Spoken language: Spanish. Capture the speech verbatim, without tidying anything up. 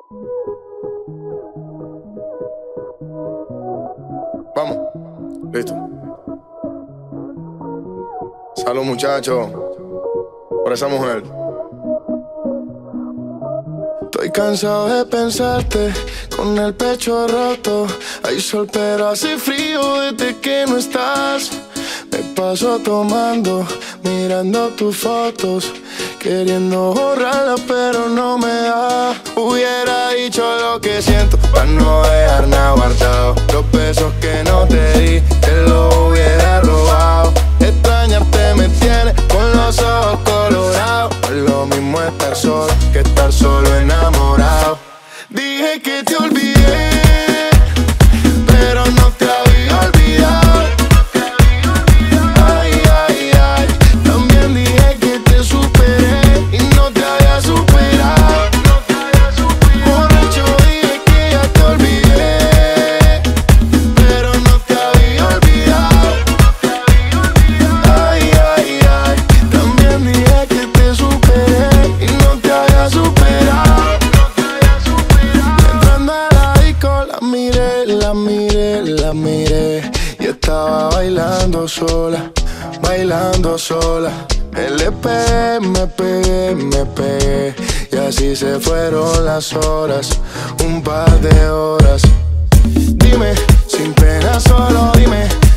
Vamos, listo. Salud, muchachos, por esa mujer. Estoy cansado de pensarte con el pecho roto. Hay sol pero hace frío desde que no estás. Me paso tomando, mirando tus fotos, queriendo borrarlas pero no me da. Hubiera dicho lo que siento para no dejar nada guardado. Los besos que no te di, te los hubiera robado. Extrañarte me tiene con los ojos colorados. Es lo mismo estar solo que estar solo enamorado. Dije que te olvidé, pero no te había olvidado. Ay, ay, ay. También dije que te superé y no te había superado. Borracho dije que ya te olvidé, pero no te había olvidado. Ay, ay, ay. También dije que te superé y no te había superado. Entrando a la disco la miré, la miré, la miré y estaba bailando sola, bailando sola. Le pegué, me pegué, me pegué y así se fueron las horas, un par de horas. Dime, sin pena solo dime,